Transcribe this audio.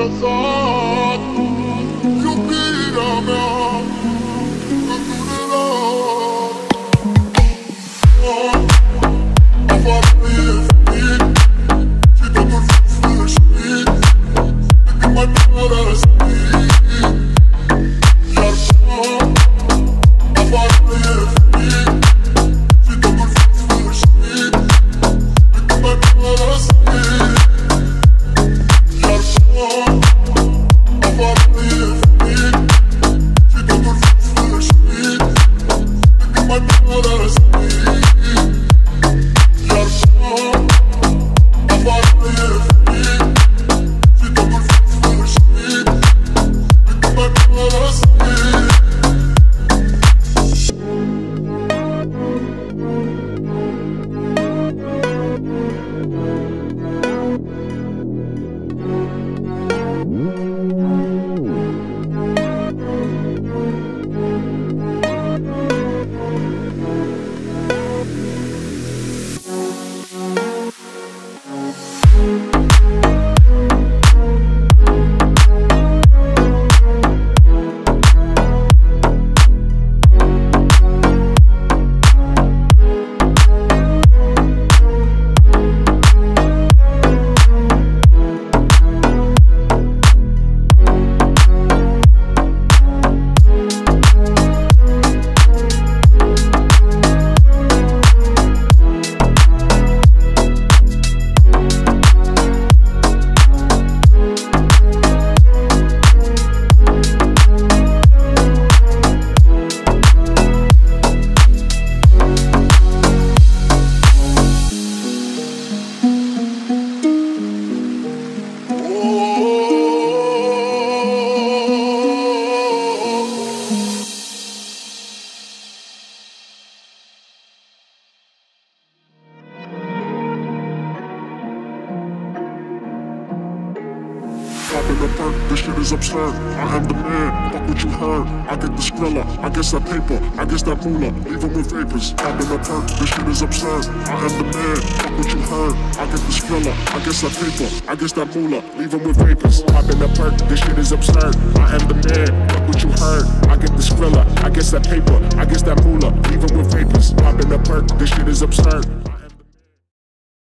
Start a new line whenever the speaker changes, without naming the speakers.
lăsat iubirea mea îndurerat. Afară e frig și totul sfârșit, cât mai părăsit. Iar afară e frig și totul sfârșit, cât mai părăsit. This shit is absurd, I am the man, fuck what you heard. I get the skrilla, I guess that paper, I guess that moolah, leave them with vapors. Popping a perk, this shit is absurd, I am the man, fuck what you heard. I get the skrilla, I guess that paper, I guess that moolah, leave them with vapors. Popping a perk, this shit is absurd, I am the man, fuck what you heard. I get the skrilla, I guess that paper, I guess that moolah, leave them with vapors. Popping a perk, this shit is absurd.